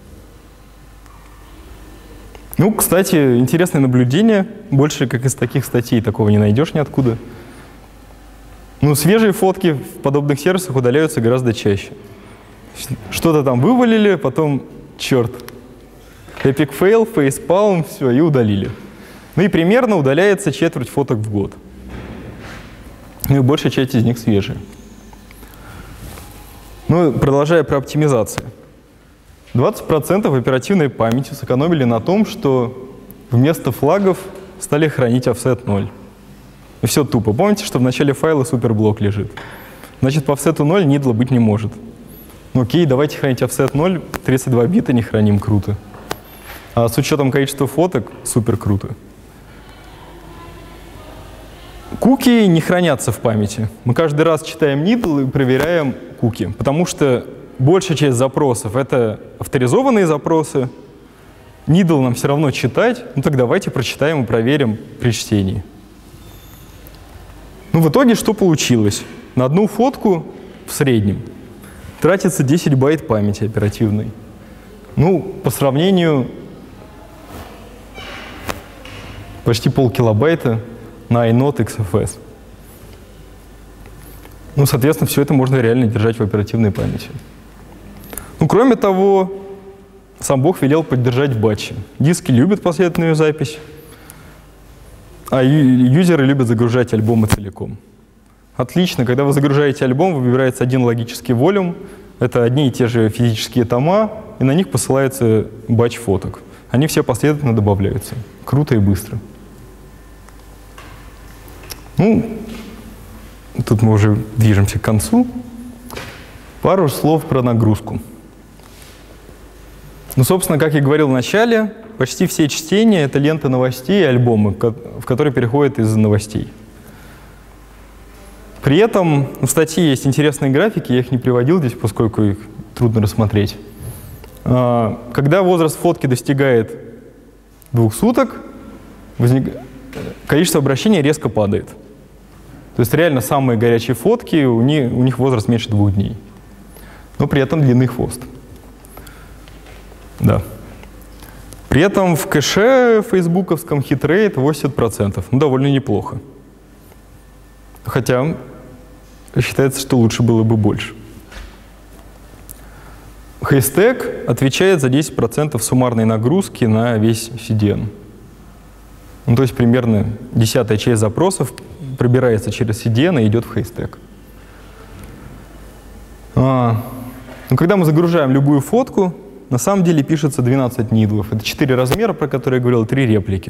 Ну, кстати, интересное наблюдение. Больше, как из таких статей, такого не найдешь ниоткуда. Ну, свежие фотки в подобных сервисах удаляются гораздо чаще. Что-то там вывалили, потом, черт, epic fail, facepalm, все, и удалили. Ну и примерно удаляется четверть фоток в год. Ну и большая часть из них свежие. Ну, продолжая про оптимизацию. 20% оперативной памяти сэкономили на том, что вместо флагов стали хранить offset 0. И все тупо. Помните, что в начале файла суперблок лежит? Значит, по offset 0 нидла быть не может. Ну окей, давайте хранить offset 0, 32 бита не храним, круто. А с учетом количества фоток, супер круто. Куки не хранятся в памяти. Мы каждый раз читаем нидл и проверяем куки, потому что большая часть запросов — это авторизованные запросы. Нидл нам все равно читать, ну так давайте прочитаем и проверим при чтении. Ну, в итоге что получилось? На одну фотку в среднем тратится 10 байт памяти оперативной. Ну, по сравнению, почти полкилобайта на iNode XFS. Ну, соответственно, все это можно реально держать в оперативной памяти. Ну, кроме того, сам Бог велел поддержать батчи. Диски любят последовательную запись, а юзеры любят загружать альбомы целиком. Отлично, когда вы загружаете альбом, выбирается один логический волюм, это одни и те же физические тома, и на них посылается батч фоток. Они все последовательно добавляются. Круто и быстро. Ну, тут мы уже движемся к концу. Пару слов про нагрузку. Ну, собственно, как я говорил в начале, почти все чтения — это ленты новостей и альбомы, в которые переходят из новостей. При этом в статье есть интересные графики, я их не приводил здесь, поскольку их трудно рассмотреть. Когда возраст фотки достигает 2 суток, количество обращений резко падает. То есть реально самые горячие фотки, у них возраст меньше 2 дней. Но при этом длинный хвост. Да. При этом в кэше фейсбуковском хитрейт 80%. Ну, довольно неплохо. Хотя считается, что лучше было бы больше. Хэштег отвечает за 10% суммарной нагрузки на весь CDN. Ну, то есть примерно 10-я часть запросов пробирается через CDN и идет в хэштег. Ну, когда мы загружаем любую фотку, на самом деле пишется 12 нидлов. Это 4 размера, про которые я говорил, 3 реплики.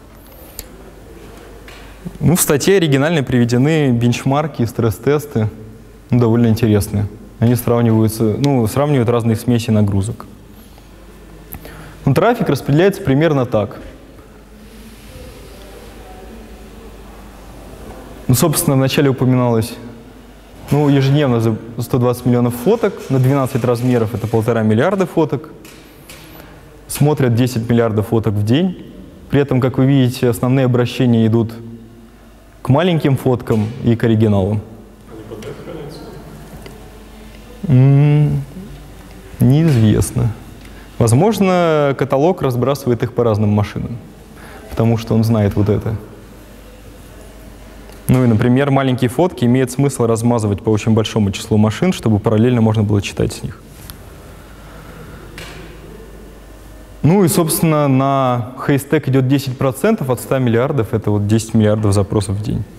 Ну, в статье оригинально приведены бенчмарки и стресс-тесты, ну, довольно интересные. Они сравнивают разные смеси нагрузок. Но трафик распределяется примерно так. Ну, собственно, вначале упоминалось, ну, ежедневно за 120 миллионов фоток, на 12 размеров это 1,5 миллиарда фоток. Смотрят 10 миллиардов фоток в день. При этом, как вы видите, основные обращения идут к маленьким фоткам и к оригиналам.
Они по 5 хранятся?
Неизвестно. Возможно, каталог разбрасывает их по разным машинам, потому что он знает вот это. Ну и, например, маленькие фотки имеет смысл размазывать по очень большому числу машин, чтобы параллельно можно было читать с них. Ну и, собственно, на Haystack идет 10% от 100 миллиардов, это вот 10 миллиардов запросов в день.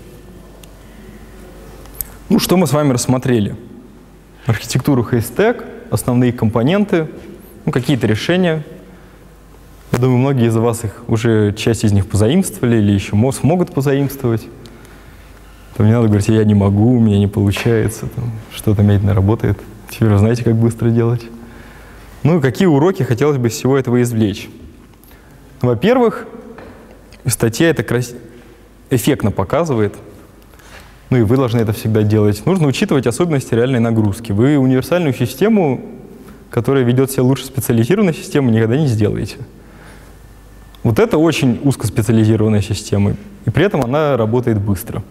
Ну, что мы с вами рассмотрели? Архитектуру Haystack, основные компоненты, ну, какие-то решения. Я думаю, многие из вас их уже, часть из них позаимствовали или еще смогут позаимствовать. Там не надо говорить, я не могу, у меня не получается, что-то медленно работает. Теперь вы знаете, как быстро делать. Ну и какие уроки хотелось бы из всего этого извлечь? Во-первых, статья это эффектно показывает, ну и вы должны это всегда делать. Нужно учитывать особенности реальной нагрузки. Вы универсальную систему, которая ведет себя лучше специализированной системы, никогда не сделаете. Вот это очень узкоспециализированная система, и при этом она работает быстро.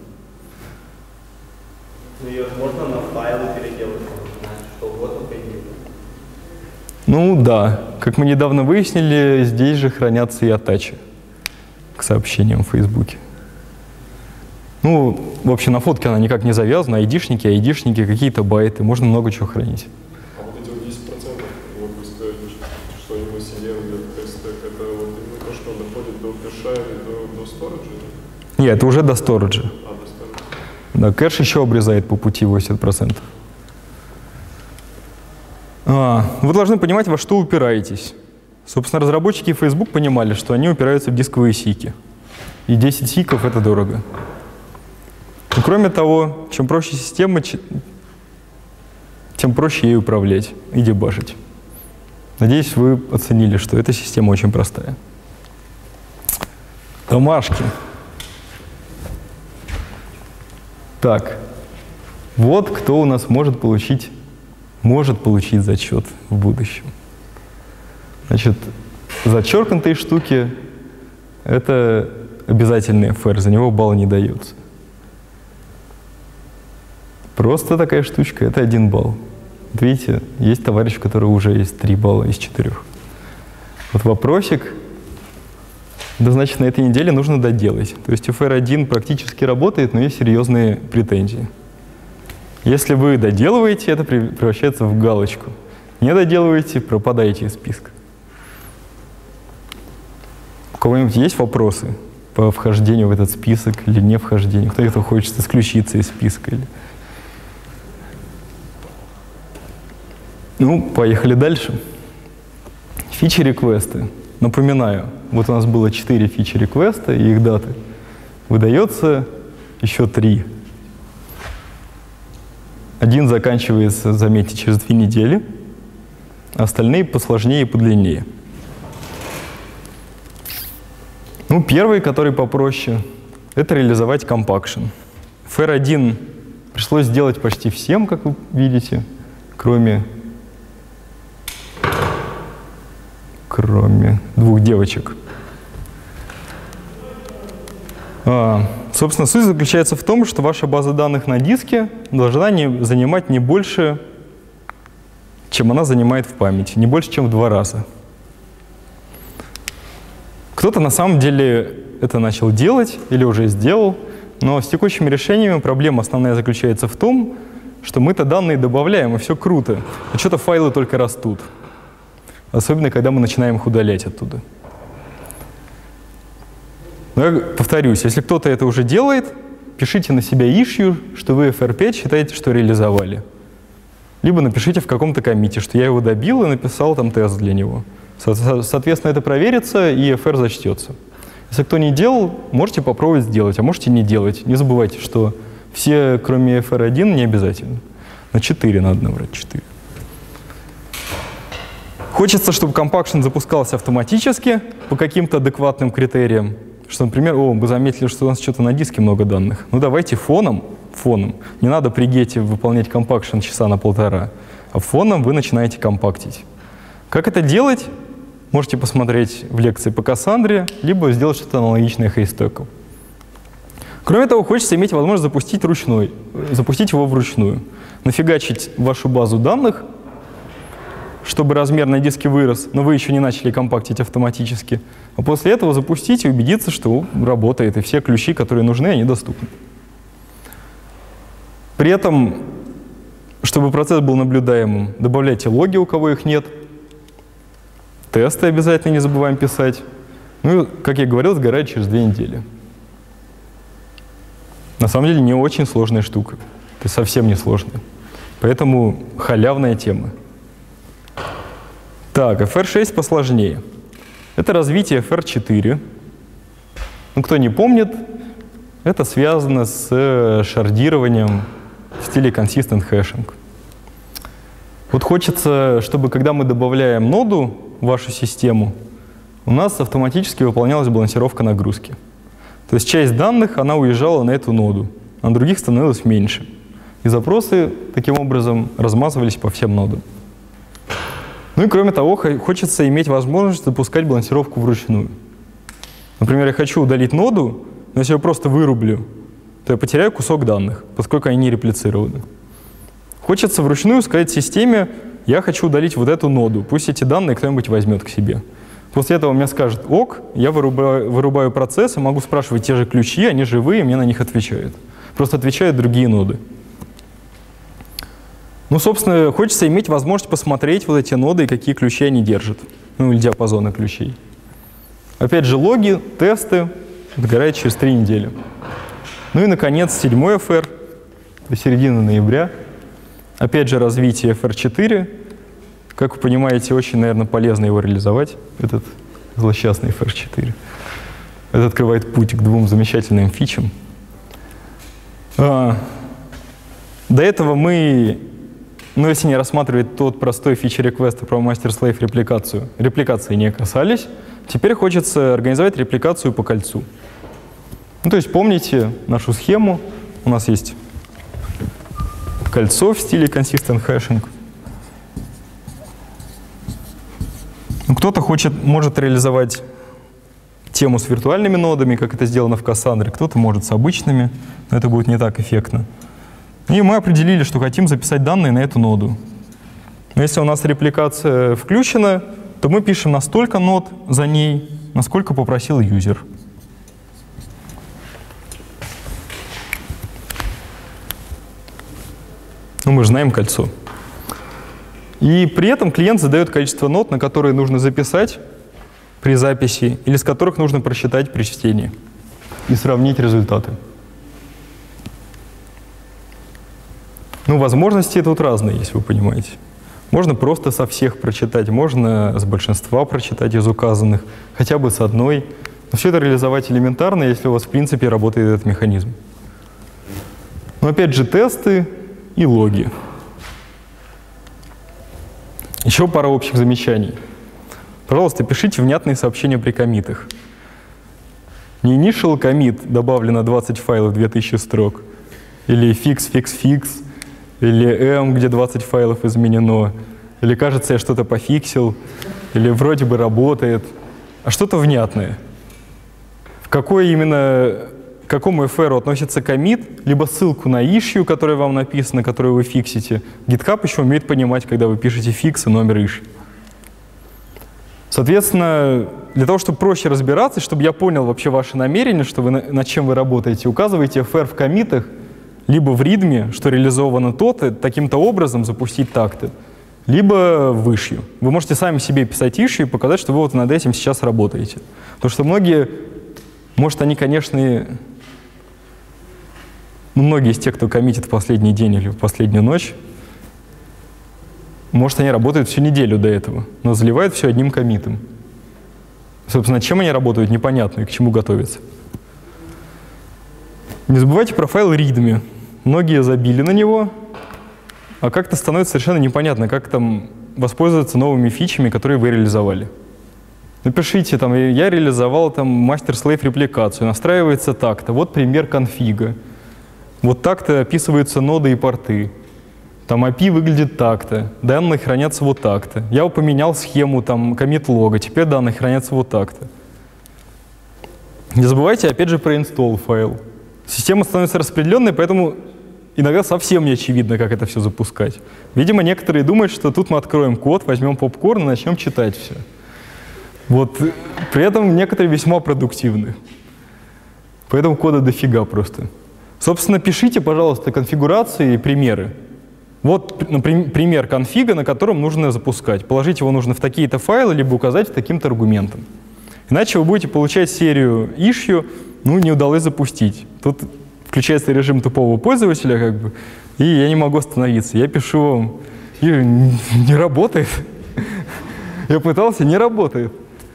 Ее можно на файлы переделать, что угодно поделать.
Ну да, как мы недавно выяснили, здесь же хранятся и аттачи к сообщениям в Фейсбуке. Ну, вообще на фотке она никак не завязана, айдишники, какие-то байты, можно много чего хранить.
А вот эти вот 10%, вот вы сказали, что они CDN для Haystack, это вот именно то, что доходит до кэша или до сториджа?
Нет, это уже до сториджа.
До сториджа.
Да, кэш еще обрезает по пути 80%. Вы должны понимать, во что упираетесь. Собственно, разработчики Facebook понимали, что они упираются в дисковые сики. И 10 сиков — это дорого. Но кроме того, чем проще система, тем проще ей управлять и дебажить. Надеюсь, вы оценили, что эта система очень простая. Домашки. Так, вот кто у нас может получить зачет в будущем. Значит, зачеркнутые штуки — это обязательный FR, за него балл не дается. Просто такая штучка — это 1 балл. Вот видите, есть товарищ, у которого уже есть 3 балла из 4. Вот вопросик, да, значит, на этой неделе нужно доделать. То есть FR1 практически работает, но есть серьезные претензии. Если вы доделываете, это превращается в галочку. Не доделываете — пропадаете из списка. У кого-нибудь есть вопросы по вхождению в этот список или не вхождению? Кто-то хочет исключиться из списка? Ну, поехали дальше. Фичи-реквесты. Напоминаю, вот у нас было 4 фичи-реквеста и их даты. Выдается еще 3. Один заканчивается, заметьте, через 2 недели, остальные посложнее и подлиннее. Ну, первый, который попроще, это реализовать компакшн. FR1 пришлось сделать почти всем, как вы видите, кроме 2 девочек. Собственно, суть заключается в том, что ваша база данных на диске должна занимать не больше, чем она занимает в памяти, не больше, чем в 2 раза. Кто-то на самом деле это начал делать или уже сделал, но с текущими решениями проблема основная заключается в том, что мы-то данные добавляем, и все круто, а что-то файлы только растут. Особенно, когда мы начинаем их удалять оттуда. Но я повторюсь, если кто-то это уже делает, пишите на себя issue, что вы FR5 считаете, что реализовали. Либо напишите в каком-то коммите, что я его добил и написал там тест для него. Соответственно, это проверится, и FR зачтется. Если кто не делал, можете попробовать сделать, а можете не делать. Не забывайте, что все, кроме FR1, не обязательно. На 4 надо набрать, 4. Хочется, чтобы Compaction запускался автоматически по каким-то адекватным критериям. Что, например, вы заметили, что у нас что-то на диске много данных. Ну давайте фоном, не надо при гете выполнять Compaction часа на 1,5, а фоном вы начинаете компактить. Как это делать? Можете посмотреть в лекции по Кассандре, либо сделать что-то аналогичное Haystack. Кроме того, хочется иметь возможность запустить его вручную. Нафигачить вашу базу данных, чтобы размер на диске вырос, но вы еще не начали компактить автоматически. А после этого запустить и убедиться, что работает, и все ключи, которые нужны, они доступны. При этом, чтобы процесс был наблюдаемым, добавляйте логи, у кого их нет. Тесты обязательно не забываем писать. Ну и, как я говорил, сгорает через 2 недели. На самом деле не очень сложная штука. Это совсем не сложная. Поэтому халявная тема. Так, FR6 посложнее. Это развитие FR4. Ну, кто не помнит, это связано с шардированием в стиле Consistent Hashing. Вот хочется, чтобы когда мы добавляем ноду в вашу систему, у нас автоматически выполнялась балансировка нагрузки. То есть часть данных, она уезжала на эту ноду, а на других становилось меньше. И запросы таким образом размазывались по всем нодам. Ну и кроме того, хочется иметь возможность запускать балансировку вручную. Например, я хочу удалить ноду, но если я просто вырублю, то я потеряю кусок данных, поскольку они не реплицированы. Хочется вручную сказать системе, я хочу удалить вот эту ноду, пусть эти данные кто-нибудь возьмет к себе. После этого мне скажет ок, я вырубаю процесс и могу спрашивать те же ключи, они живые, мне на них отвечают. Просто отвечают другие ноды. Ну, собственно, хочется иметь возможность посмотреть вот эти ноды и какие ключи они держат. Ну, или диапазоны ключей. Опять же, логи, тесты сгорают через 3 недели. Ну и, наконец, 7-й FR до середины ноября. Опять же, развитие FR4. Как вы понимаете, очень, наверное, полезно его реализовать, этот злосчастный FR4. Это открывает путь к 2 замечательным фичам. До этого мы, если не рассматривать тот простой фичи-реквест про master-slave репликацию, репликации не касались. Теперь хочется организовать репликацию по кольцу. Ну, то есть помните нашу схему. У нас есть кольцо в стиле Consistent Hashing. Кто-то может реализовать тему с виртуальными нодами, как это сделано в Кассандре, кто-то может с обычными, но это будет не так эффектно. И мы определили, что хотим записать данные на эту ноду. Но если у нас репликация включена, то мы пишем на столько нод за ней, насколько попросил юзер. Ну, мы же знаем кольцо. И при этом клиент задает количество нод, на которые нужно записать при записи, или с которых нужно просчитать при чтении, и сравнить результаты. Ну, возможности тут разные, если вы понимаете. Можно просто со всех прочитать, можно с большинства прочитать из указанных, хотя бы с одной. Но все это реализовать элементарно, если у вас в принципе работает этот механизм. Но опять же тесты и логи. Еще пара общих замечаний. Пожалуйста, пишите внятные сообщения при коммитах. Не initial commit добавлено 20 файлов 2000 строк, или fix, или m, где 20 файлов изменено, или кажется, я что-то пофиксил, или вроде бы работает, а что-то внятное. К какому FR относится коммит, либо ссылку на issue, которая вам написана, которую вы фиксите. GitHub еще умеет понимать, когда вы пишете фикс и номер issue. Соответственно, для того, чтобы проще разбираться, чтобы я понял вообще ваше намерение, что вы, над чем вы работаете, указывайте FR в коммитах, либо в ридме, что реализовано то-то, таким-то образом запустить так-то, либо в issue. Вы можете сами себе писать issue и показать, что вы вот над этим сейчас работаете. Потому что может, они, конечно, многие из тех, кто коммитит в последний день или в последнюю ночь, может, они работают всю неделю до этого, но заливают все одним коммитом. Собственно, чем они работают, непонятно, и к чему готовятся. Не забывайте про файл readme. Многие забили на него, а как-то становится совершенно непонятно, как там воспользоваться новыми фичами, которые вы реализовали. Напишите, там, я реализовал там мастер-слейв репликацию, настраивается так-то, вот пример конфига. Вот так-то описываются ноды и порты. Там API выглядит так-то, данные хранятся вот так-то. Я поменял схему там commit-лога, теперь данные хранятся вот так-то. Не забывайте, опять же, про install файл. Система становится распределенной, поэтому иногда совсем не очевидно, как это все запускать. Видимо, некоторые думают, что тут мы откроем код, возьмем попкорн и начнем читать все. Вот. При этом некоторые весьма продуктивны. Поэтому кода дофига просто. Собственно, пишите, пожалуйста, конфигурации и примеры. Вот пример конфига, на котором нужно запускать. Положить его нужно в такие-то файлы, либо указать таким-то аргументом. Иначе вы будете получать серию issue, ну, не удалось запустить. Тут включается режим тупого пользователя, как бы, и я не могу остановиться. Я пишу вам, и не работает. Я пытался, не работает.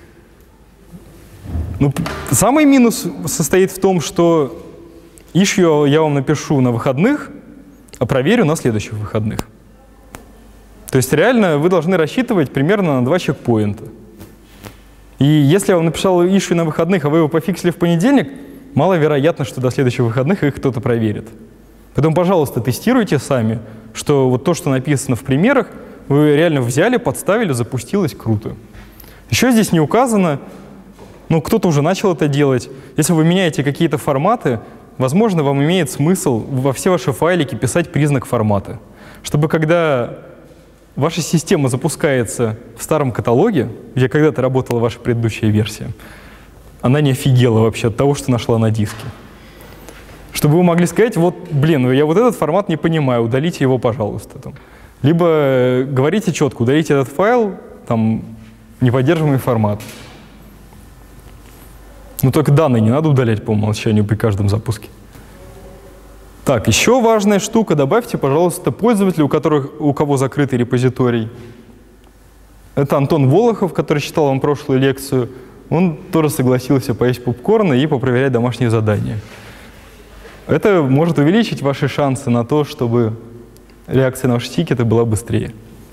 Ну, самый минус состоит в том, что issue я вам напишу на выходных, а проверю на следующих выходных. То есть реально вы должны рассчитывать примерно на 2 чекпоинта. И если я вам написал issue на выходных, а вы его пофиксили в понедельник, маловероятно, что до следующих выходных их кто-то проверит. Поэтому, пожалуйста, тестируйте сами, что вот то, что написано в примерах, вы реально взяли, подставили, запустилось, круто. Еще здесь не указано, ну, кто-то уже начал это делать. Если вы меняете какие-то форматы, возможно, вам имеет смысл во все ваши файлики писать признак формата, чтобы когда ваша система запускается в старом каталоге, где когда-то работала ваша предыдущая версия, она не офигела вообще от того, что нашла на диске. Чтобы вы могли сказать, вот, блин, я вот этот формат не понимаю, удалите его, пожалуйста. Там. Либо говорите четко, удалите этот файл, там, неподдерживаемый формат. Но только данные не надо удалять по умолчанию при каждом запуске. Так, еще важная штука. Добавьте, пожалуйста, пользователей, у кого закрытый репозиторий. Это Антон Волохов, который читал вам прошлую лекцию. Он тоже согласился поесть попкорна и попроверять домашние задания. Это может увеличить ваши шансы на то, чтобы реакция на ваши тикеты была быстрее.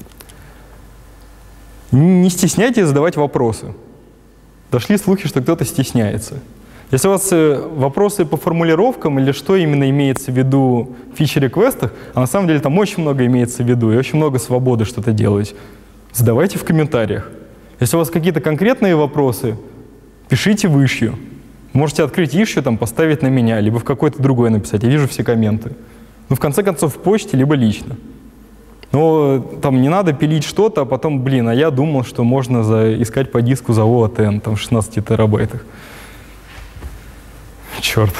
Не стесняйтесь задавать вопросы. Дошли слухи, что кто-то стесняется. Если у вас вопросы по формулировкам или что именно имеется в виду в фичи-реквестах, а на самом деле там очень много имеется в виду и очень много свободы что-то делать, задавайте в комментариях. Если у вас какие-то конкретные вопросы, пишите в issue. Можете открыть issue, там, поставить на меня, либо в какой-то другой написать. Я вижу все комменты. Ну, в конце концов, в почте, либо лично. Но там не надо пилить что-то, а потом, блин, а я думал, что можно искать по диску за OAuth, там, в 16 терабайтах. Черт.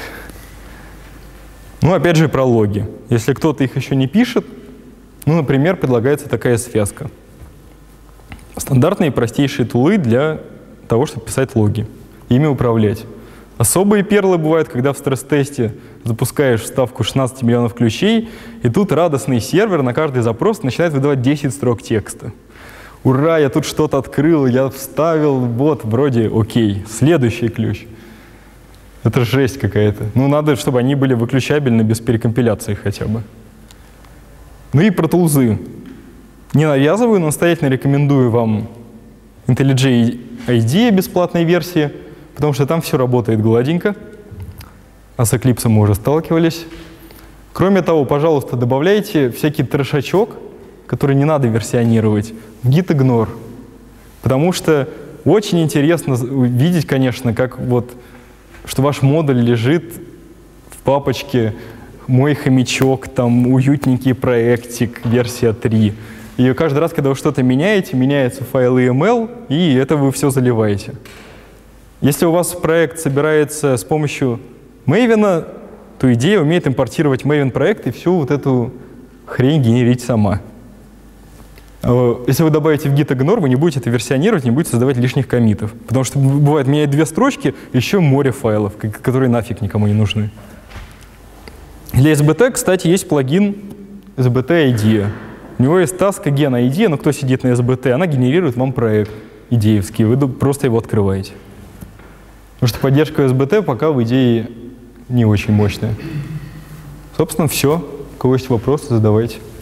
Ну, опять же, про логи. Если кто-то их еще не пишет, ну, например, предлагается такая связка. Стандартные простейшие тулы для того, чтобы писать логи, ими управлять. Особые перлы бывают, когда в стресс-тесте запускаешь вставку 16 миллионов ключей, и тут радостный сервер на каждый запрос начинает выдавать 10 строк текста. Ура, я тут что-то открыл, я вставил, вот, вроде окей, следующий ключ. Это жесть какая-то. Ну, надо, чтобы они были выключабельны без перекомпиляции хотя бы. Ну и про тулзы. Не навязываю, но настоятельно рекомендую вам IntelliJ IDEA бесплатной версии, потому что там все работает гладенько. А с Eclipse мы уже сталкивались. Кроме того, пожалуйста, добавляйте всякий трешачок, который не надо версионировать, в gitignore. Потому что очень интересно видеть, конечно, как вот, что ваш модуль лежит в папочке «Мой хомячок», там «Уютненький проектик», версия 3. И каждый раз, когда вы что-то меняете, меняются файлы YAML, и это вы все заливаете. Если у вас проект собирается с помощью Maven, то идея умеет импортировать Maven проект и всю вот эту хрень генерить сама. Если вы добавите в gitignore, вы не будете это версионировать, не будете создавать лишних коммитов. Потому что бывает, меняет 2 строчки, еще море файлов, которые нафиг никому не нужны. Для SBT, кстати, есть плагин SBT IDEA. У него есть таска gen IDEA, но кто сидит на SBT, она генерирует вам проект идеевский, вы просто его открываете. Потому что поддержка SBT пока в идее не очень мощная. Собственно, все. У кого есть вопросы, задавайте.